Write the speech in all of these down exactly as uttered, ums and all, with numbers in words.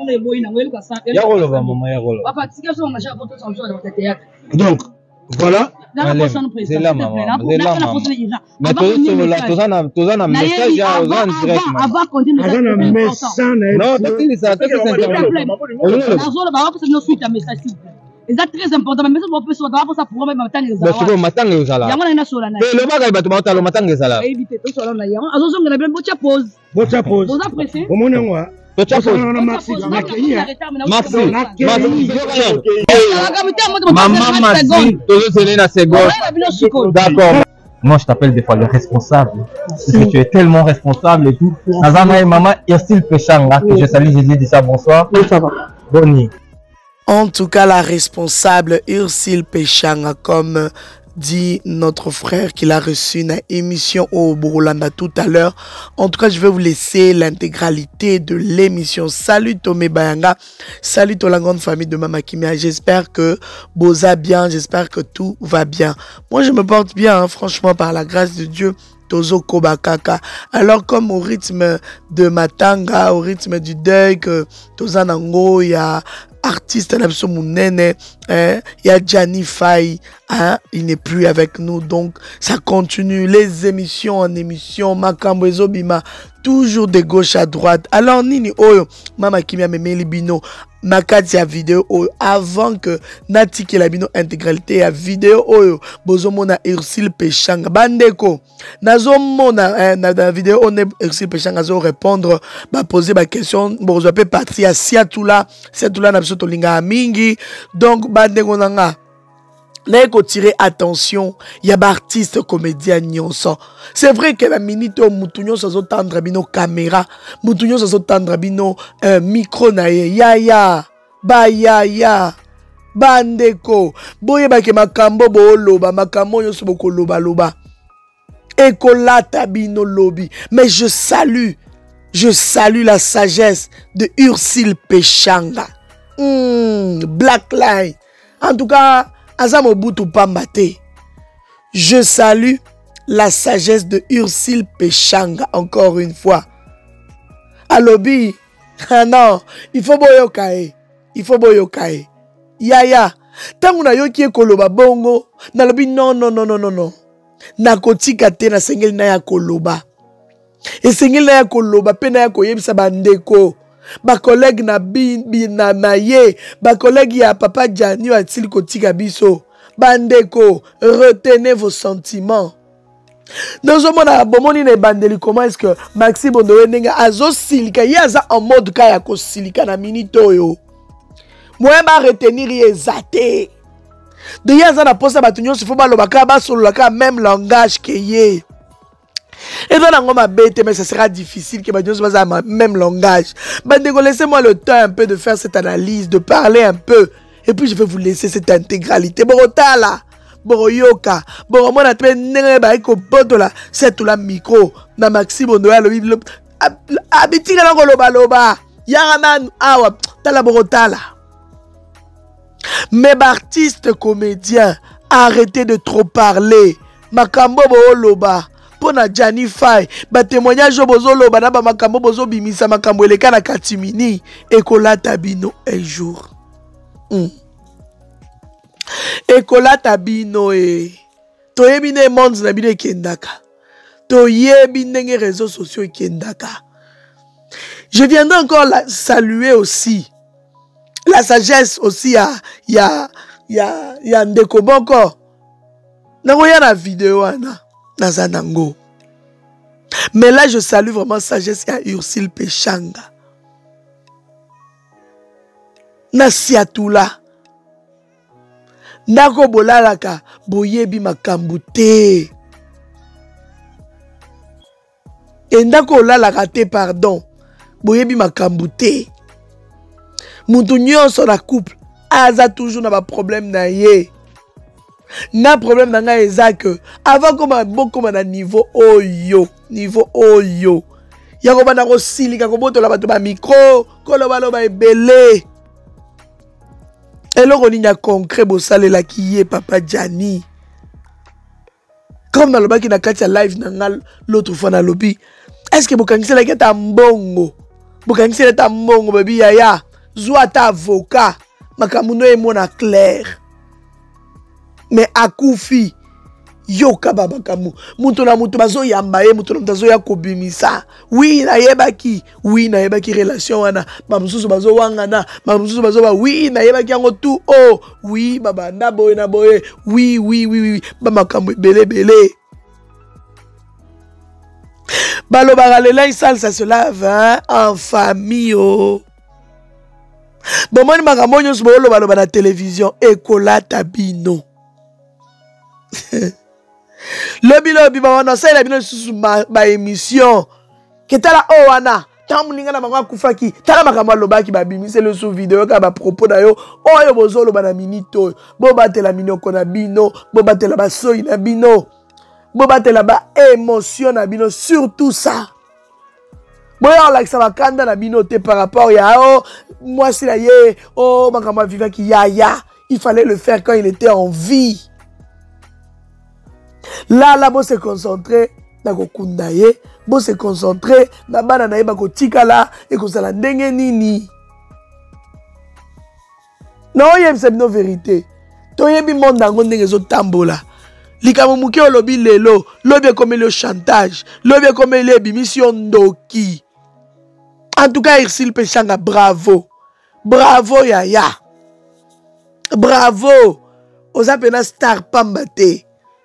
Donc, voilà. C'est là, maman. C'est là, maman. Mais tous un message en direct. Non, c'est ça. C'est très important. Mais on peut se voir pour ça pour même matin les zala. Mais c'est matin les zala. Yango na sola na. Le baga ba to le matin les zala. Éviter to sola na yango. Azo zonga na bien bocha pause. Bocha pause. Bocha pressé. Comment on voit? Bocha pause. Maxi. Maxi. Maman Maxi, tout c'est na seconde. D'accord. Moi, je t'appelle des fois le responsable. Parce que tu es tellement responsable et tout. Nazana et maman, Irsil Péchanga, que je salue, j'ai dit déjà bonsoir. Oui, ça va. Bonne nuit. En tout cas, la responsable Irsil Péchanga, comme dit notre frère qu'il a reçu une émission au Burulanda tout à l'heure. En tout cas, je vais vous laisser l'intégralité de l'émission. Salut Tomé Bayanga, salut toute la grande famille de Mama Kimia. J'espère que Boza bien, j'espère que tout va bien. Moi, je me porte bien, hein, franchement, par la grâce de Dieu. Tozo Kobakaka. Alors, comme au rythme de Matanga, au rythme du deuil, que Tozanango, il y a artiste Napso Mounene, il y a Gianni Faye, hein, il n'est plus avec nous, donc ça continue, les émissions en émission, Makambo Ezobima, toujours de gauche à droite. Alors, Nini Oyo, Mama Kimia Memeli Bino, Nakati a vidéo Oyo, avant que Nati qui la bino intégralité à vidéo Oyo, Bozomona Irsil Péchanga, Bandeko, Nazomona, na la vidéo, on est Irsil Péchanga, zo répondre, bah poser ma question, bon, je peux partir à Siatoula, Siatoula n'a pas Tolinga Mingi, donc Bandeko Nanga. Là, il faut tirer attention, il y a des artistes, comédiens, nyonso. C'est vrai que la minute où Moutounion se tendre bino caméra, Moutounion se tendre bino micro nae, ya ya, ba ya ya, bandeko, boye ba ke makambo bo loba, makambo yo se boko loba loba. Ekolata bino lobi. Mais je salue, je salue la sagesse de Ursil Péchanga. Hmm, Black Line. En tout cas, Azamobutu Pambate. Je salue la sagesse de Ursil Péchanga encore une fois. Alobi, ah non, il faut boyokae. Il faut boyokae. Yaya, tangu na yoki ekoloba bongo, nalobi non non non non non non. Nakotika te na sengeli na ya koloba. E sengeli na ya koloba pe na ya koyebisa bandeko. Ba collègue na bi na maye, ba collègue ya papa Gianni a til kotika biso. Bandeko, retenez vos sentiments. Dans un monde bomoni ne bandeli, comment est-ce que Maxi Bondowe nenga azo silika yaza en mode kaya ko silika na minito yo. Moi ba retenir yezate. De yaza na posa batunyo si faut ba lobaka ba solo ka même langage que ye. Et dans la bête, mais ça sera difficile que Dieu soit à même langage. Bandeko, laissez-moi le temps un peu de faire cette analyse, de parler un peu. Et puis je vais vous laisser cette intégralité. Borotala, Boroyoka, Boromona, Teneba, Botola, c'est tout la micro. Na Maxi Bondoa, le Abiti la Goloba Loba, Yaraman, Awa, Tala Borotala. Mes artistes comédiens, arrêtez de trop parler. Makambo Loba. Pona Gianni Faye, ba témoignage bozo loba na ba makambo bozo bimisa makambo eleka na katimini ekolata bino un jour. Mm. Ekolata bino e toyebi ne monde na bino ekendaka. Toyebi ndenge réseaux sociaux ekendaka. Je viendrai encore la saluer aussi la sagesse aussi ya ya ya ya ndeko boko. Nangoya na vidéo ana. Nazanango. Mais là, je salue vraiment sagesse à Ursil Péchanga. Nasiatula. Nako bolalaka boyebi makambute. Et ndako lalaka te pardon. Boyebi makambute. Moutou nyonso na couple. Aza toujours na ba problème na ye. Na problème nanga eza que avant comme beaucoup na niveau oyo niveau oyo ya ko bana ko silika ko boto la bato ba micro ko lo balo ba ebele eloko ni nya concret bo salela ki ye papa Gianni comme na loba ki na kati live nanga l'autre fois na lobby est-ce que bokangisa la keta mbongo bokangisa ta mbongo baby yaya zwa ta avocat makamuno e mona clair mais akufi yoka baba kamu mutu na mutu bazo yamba ye mutu na mutu bazo ya kobimisa oui na yebaki oui na yebaki relation wana bamususu bazo wangana bamususu bazo ba oui na yebaki yango tout oh oui baba na boye na boye oui oui oui oui ba makambo belé belé balo baralela isal ça se lave hein, en famille oh bon moi ni makambo nyonso bolo balo ba na télévision ekolata bino lobi lobi ba wana sa ila bino susu ba émission ketala o wana tamuninga na mangwa kufaki tala makambo lobaki ba bimise le sous vidéo ka ba propos na yo oyo bozolo ba na minito bo batela minoko na bino bo batela ba soyi na bino bo batela ba émotion na bino surtout ça boya like ça va kanda na bino te par rapport ya oh moi si la ye oh makambo vivant qui ya ya il fallait le faire quand il était en vie. Là, là, bon se concentrer na kokunda ye, bon se concentrer na bana na ye bako tika la et ko sala ndenge nini. Non, yem c'est no vérité. To yebi monde nango ndenge zo tambola. Likamo muke olobi lelo, lobi comme le chantage, lobi comme le bimission ndoki. En tout cas, Ursil Pechanga, bravo. Bravo Yaya. Bravo. Oza pena star pambate.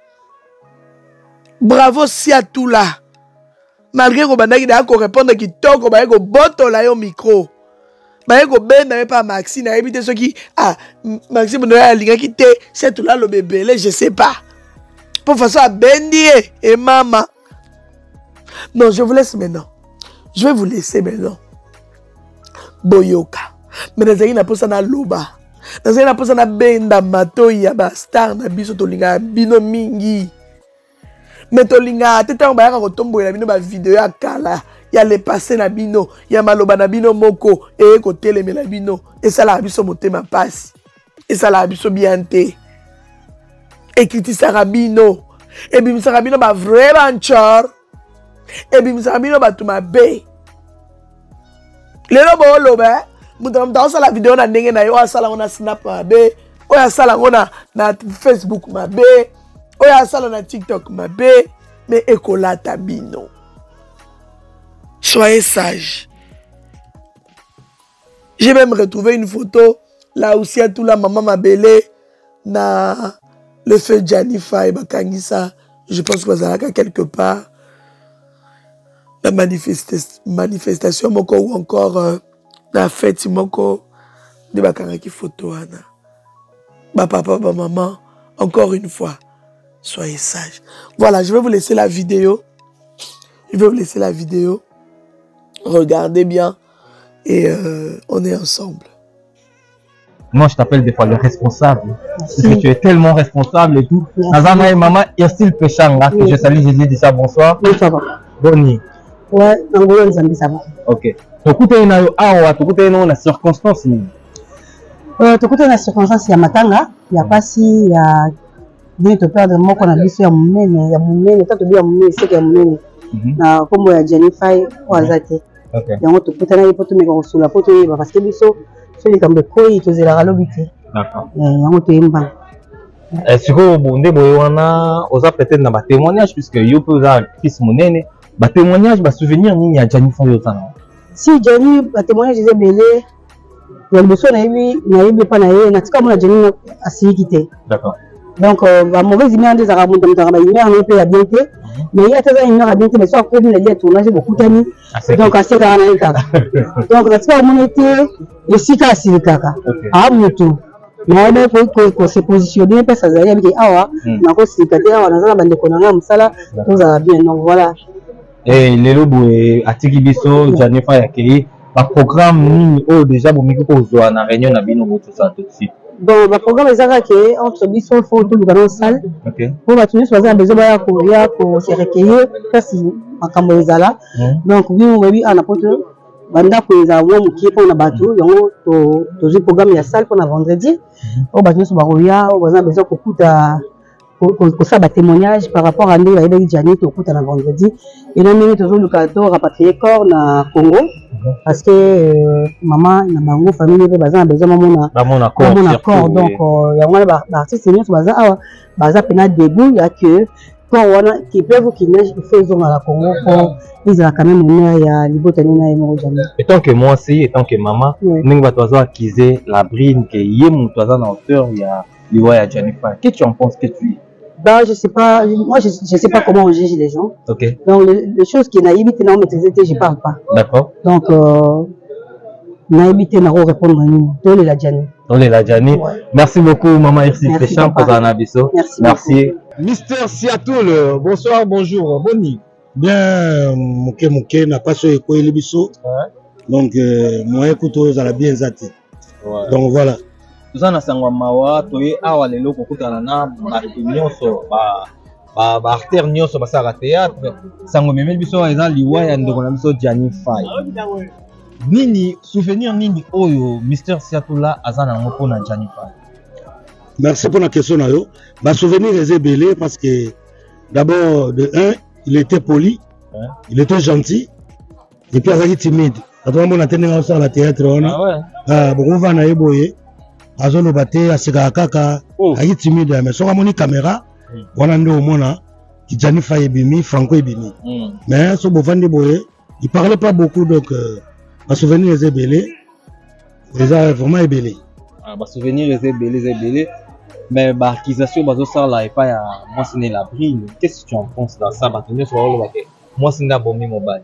Bravo Siatoula. Malgré que bandaki da ko répondre ki toko ba ko boto la yo micro. Ba ko ben na pas Maxi na éviter ceux qui ah Maxi no ya linga ki te Siatoula lo bébé je sais pas. Pour faire ça bendi et maman. Non, je vous laisse maintenant. Je vais vous laisser maintenant. Boyoka. Mais nazaki na posa na loba. Nazaki na posa na benda matoi ya ba star na biso to linga bino mingi. Mais tolinga teta on ba ka kotombo na bino ba vidéo ya kala ya le passé na bino ya maloba na bino moko e ko teleme na bino et ça la biso motema passe et ça la biso bien te et kriti sarabino et bim sarabino ba vrai banchor et bim sarabino ba tuma be lelo bo loba muta mta sala vidéo na ndenge na yo asala ngona snap ma be o ya sala ngona na Facebook ma be oya sala na TikTok mabe mais ekolata bino. Soyez sage. J'ai même retrouvé une photo là aussi à tout la maman Mabele na le feu Janifa et Bakangisa. Je pense que ça a quelque part la manifestation manifestation moko ou encore euh, la fête moko de Bakangaki photo ana. Ba papa ba maman encore une fois. Soyez sages. Voilà, je vais vous laisser la vidéo. Je vais vous laisser la vidéo. Regardez bien. Et euh, on est ensemble. Moi, je t'appelle des fois le responsable. Merci. Parce que tu es tellement responsable et tout. Nazama et maman, Ursil Pechanga. Oui. Je salue, je dis déjà bonsoir. Oui, ça va. Bonne Ouais, Angola, Nzambi, ça va. Ok. Tu écoutes une awa, tu écoutes une circonstance. Euh, tu écoutes une circonstance, il y a matanga. Il n'y a pas si, il y a. Bien te perdre moi qu'on a vu sur mon nez, ya mon nez, tant que bien mon nez, c'est que mon nez. Na comme ya Jennifer ou Azate. OK. Yango to putana yi poto me ko sula poto yi parce que biso so li kambe ko yi to zela galobiti. D'accord. Eh yango to yemba. Est-ce que bonde boye wana oza peut-être na ba témoignage puisque yo peut za fils monene, ba témoignage ba souvenir nini ya Jennifer yo sana. Si Jenny ba témoignage ze belé ya biso na yebi na yebi pa na ye na tika mo na Jenny asiki kité. D'accord. Donc, la mauvaise image des arabes, on a un peu la bienté, mais il y a des gens qui ont bien mais soit pour les tournages, beaucoup d'amis. Donc, à ce moment-là, donc, la fois où on était, le sika si kaka, à Moutou. Mais il faut qu'on se positionne, parce que ça y est, ah ouais, on a aussi quatre ans, on a bande de connards, on sala, tout ça bien, donc voilà. Et les lobos et Atiki Bisso, Jennifer Yakei, le programme, oh déjà, vous m'écoutez aux oies, on a réunion, on a bien tout ça tout de suite. Bon, le programme est que entre Bisson et Faux, tout le monde salle. Pour la tenue, on a besoin pour se recueillir, parce que on est là. Donc, oui, on a vu un apôtre, banda pour les avoir qui pour la bateau, donc, tout le programme est salle pour la vendredi. On a besoin de on a besoin de pour ça ba témoignage par rapport à ndenge ba Janet au kuta na vendredi et là ndenge toujours le cadeau rapatrier corps na Congo parce que euh, maman na bango famille pe baza besoin maman na maman accord maman accord donc ya ngwana ba artiste nyonso baza awa baza pena debout ya que quand wana qui peuvent qui neige faisons à la Congo pour ils a quand même honneur ya libotani na emo Janet et tant que moi aussi et tant que maman ndenge ba toza acquiser la brine que yé mon toza na hauteur ya liwa Jennifer. Qu'est-ce que tu en penses que tu bah je sais pas moi je, je sais pas comment on juge les gens. OK. Donc les, les choses qui naïbit non maîtriser je parle pas. D'accord. Donc euh naïbité n'a pas répondre à nous. Tole la Jani. Tole la Jani. Ouais. Merci beaucoup maman Irsi Péchant pour un abisso. Merci. Merci. Mister Seattle, bonsoir, bonjour, boni. Bien moké moké n'a pas so eko elibiso. Ouais. Donc euh, moi écoute aux ala bien zati. Ouais. Donc voilà. Toza na sangwa mawa toye awa lelo kokutana na bato nyonso ba ba ba artère nyonso basala théâtre sango memeli biso eza liwa ya ndeko na biso Jennifer. Nini souvenir nini oyo Mister Seattle azana ngo pona Jennifer? Merci pour la question na yo. Ba souvenir est belé parce que d'abord de un il était poli, hein? Il était gentil et puis azaki timide. Quand on a tenu à la théâtre on a ah ouais. Ah bon va na eboye azolo bate asika kaka ayi timide mais soka moni caméra wana ndo mona ki Jennifer ebimi Franco ebimi mais so bovandi boye il parlait pas beaucoup donc euh, ma souvenir est belé déjà vraiment belé ah ma souvenir est belé est belé mais ba accusation bazo sala et pas ya moi c'est la brille qu'est-ce que tu en penses dans ça batenir sur le baké moi c'est na bombi mobile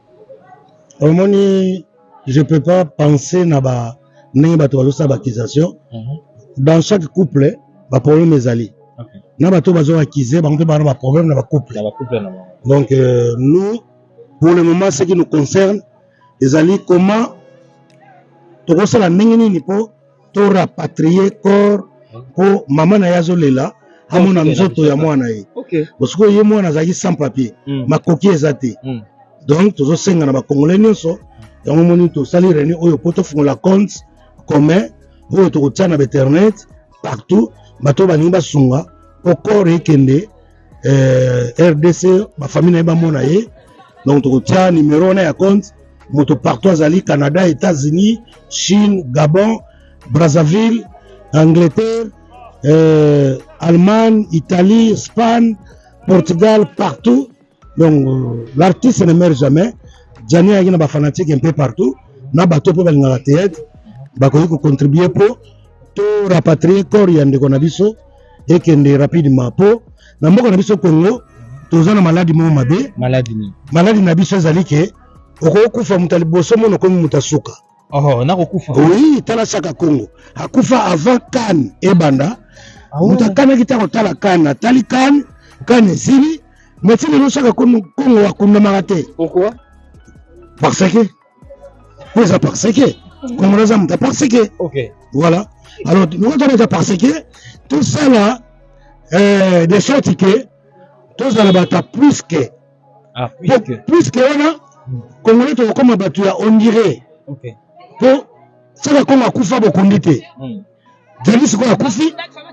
au moni je peux pas penser na ba ndenge bato bazosa bakisation dans chaque couple ba problème ezali na bato bazo accuser bango mpe bana ba problème na ba couple donc euh, nous pour le moment ce qui nous concerne ezali comment tokosala ndenge nini po to rapatrier corps po mama na yazo lela amona nzoto ya mwana ye parce que ye mwana azali sans papier makoki ezate donc tozo senga na ba congolais nyonso yango moni to sali réunion oyo poto fungola compte commun oyo tokotia na internet partout bato balingi basunga okore ekende euh, R D C ba famille na ba mona ye donc tokotia numéro na ya compte moto partout azali Canada, États-Unis, Chine, Gabon, Brazzaville, Angleterre, euh, Allemagne, Italie, Espagne, Portugal, partout. Donc euh, l'artiste ne meurt jamais. Jani a une fanatique un peu partout. Na bateau pour venir à théâtre. Bakoyi ko contribuer pour tout rapatrier corps yande konabiso et kende rapidement pour na moko na biso Congo tozana maladie mo mabe maladie ni maladie na biso zali ke okokufa mutali boso mono komi mutasuka oh na kokufa oui tala saka Congo akufa avant kan ebanda oh. Mutakana kita ko tala kan tali kan kan sili mais tili no saka Congo akunda magate pourquoi parce que oui ça parce que comme les hommes parce que ok voilà alors nous on est parce que tout ça là euh, des sortes que tout ça là plus que ah plus que plus que on a comme on est comme battu on dirait ok pour ça là comme akufa bokondité Jali siko akufi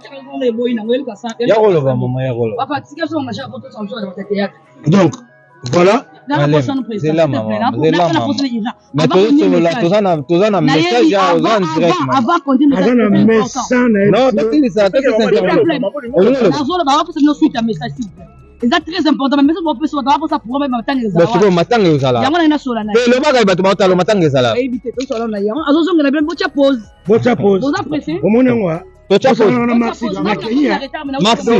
ya rolo ba mama ya rolo donc voilà c'est là maman c'est là maman mais tout là tozana tozana message ya ozan direct avant continuer ozana message non t'es ça t'es ça c'est très important mais ça peut se voir pour ça pour même matanga ezala mais c'est matanga ezala yango na sola na le baga bato ba talo matanga ezala éviter to sola na yango azozo ngela bien bocha pause bocha pause boza pressé au monde ngwa bocha pause merci merci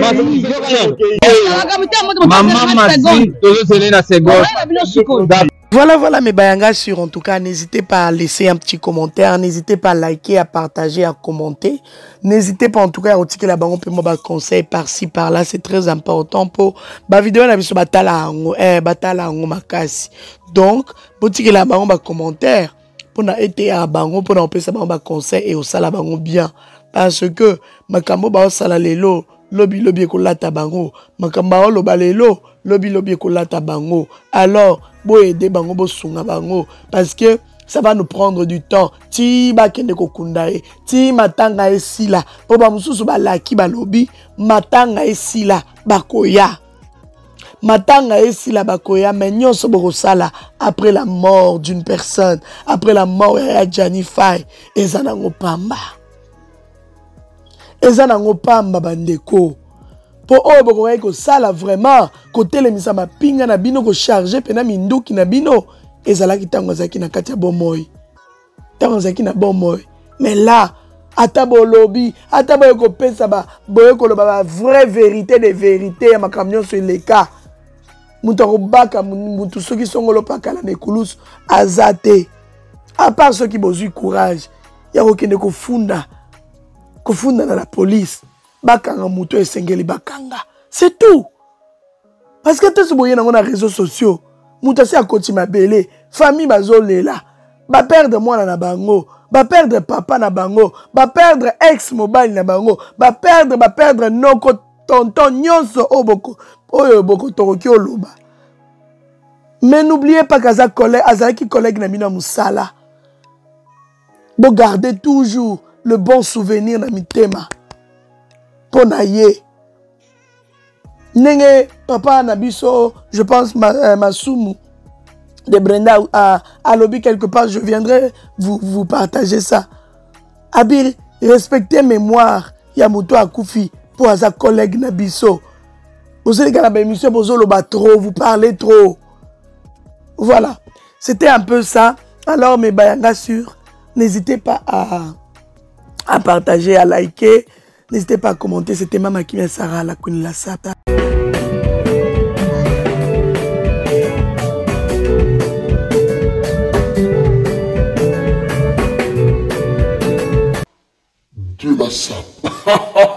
maman mati tozo sele na seconde. Voilà, voilà mes bayanga sur en tout cas, n'hésitez pas à laisser un petit commentaire, n'hésitez pas à liker, à partager, à commenter. N'hésitez pas en tout cas à retirer la banque pour moi conseil par-ci par-là, c'est très important pour ma vidéo na biso batala ngo eh batala ngo makasi. Donc, retirer la banque commentaire pour na été à bango pour na pesa banque conseil et au sala bango bien parce que makambo ba sala lelo lobi lobi ekolata bango makamba lo balelo lobi lobi ekolata bango alors bo aider bango bo sunga bango parce que Ça va nous prendre du temps. Ti ba kende kokundae, ti matanga esila. Po ba mususu ba laki ba lobi, matanga esila bakoya. Matanga esila bakoya, mais nyonso bokosala après la mort d'une personne, après la mort ya Johnny Faye, ezana ngopamba. Ezana ngopamba bandeko. Po oyo bokokai kosala vraiment, kotelemisa mapinga na bino ko charger pena minduki na bino. Ezalaki tango zaki na kati ya bomoi. Tango zaki na bomoi. Mais là, ata bolobi, ata boyo ko pesa ba, boyo ko loba ba vraie vérité de vérité ya makamnyo sur les cas. Mutu baka mutu soki songolo pakala na ekulusu azate. À part ceux qui bozui courage, ya kokende kofunda. Kofunda na la police. Bakanga mutu esengeli bakanga. C'est tout. Parce que tout ce boye na les réseaux sociaux. Moutasi a koti mabele, famille bazolela, ba perdre mwana na bango, ba perdre papa na bango, ba perdre ex mobile na bango, ba perdre ba perdre noko tonton nyonso oboko, oyo boko toroki oloba. Mais n'oubliez pas qu'aza collègue, azaki collègue na mina musala. Bo gardez toujours le bon souvenir na mitema. Pona ye. Nenge papa Nabiso, je pense ma, euh, Masumu de Brenda à, à lobby quelque part, je viendrai vous, vous partager ça. Abir, respectez mémoire, Yamuto Akoufi pour sa collègue Nabiso. Vous savez qu'à la émission, vous trop, vous parlez trop. Voilà, c'était un peu ça. Alors mes bayanga sûrs, n'hésitez pas à, à partager, à liker. N'hésitez pas à commenter. C'était Mama Kimia Sarah, la Queen la Sata. Dieu la sape.